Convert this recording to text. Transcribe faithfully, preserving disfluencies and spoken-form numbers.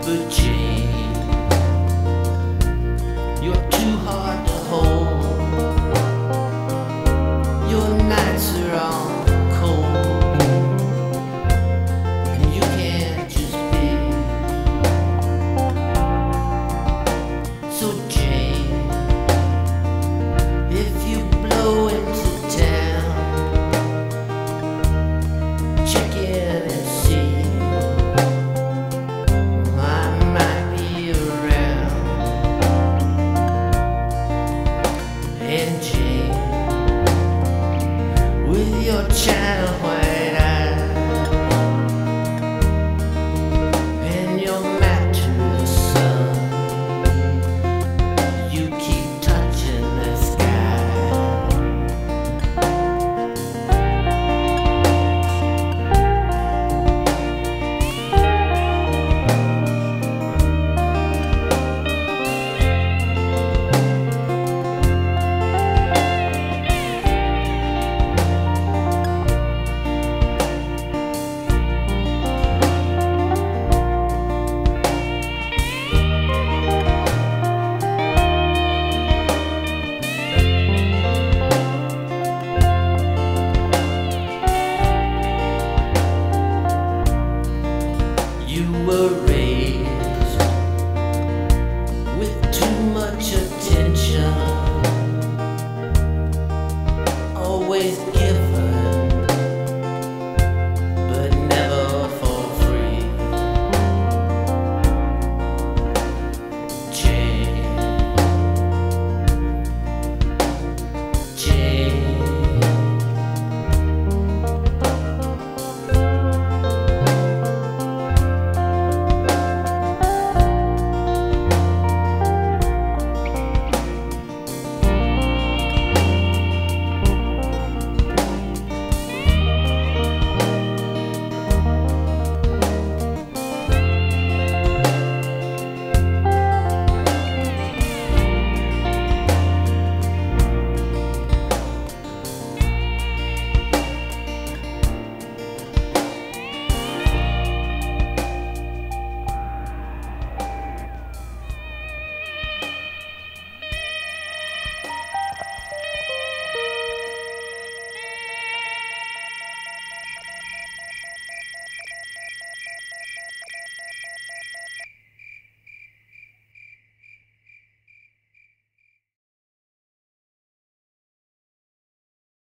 But Jane, you're too hard to hold. Your nights are all cold, and you can't just be. So Jane, if you blow into town, check in and see. And Jane, with your china white eyes and your mattress sun, you keep touching the sky. You were raised